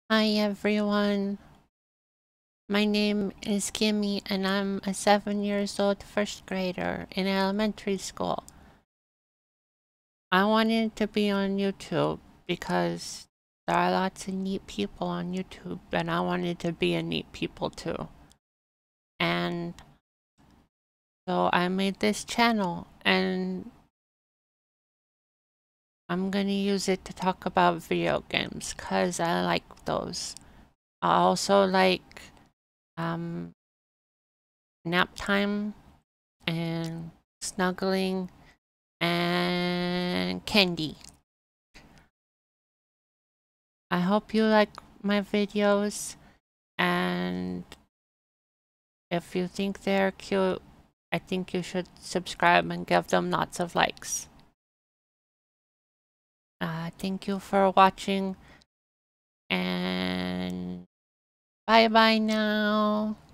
Hi everyone, my name is Kimmy and I'm a 7 years old first grader in elementary school. I wanted to be on YouTube because there are lots of neat people on YouTube and I wanted to be a neat people too. And so I made this channel and I'm gonna use it to talk about video games because I like those. I also like nap time and snuggling and candy. I hope you like my videos, and if you think they're cute, I think you should subscribe and give them lots of likes. Thank you for watching, and bye bye now.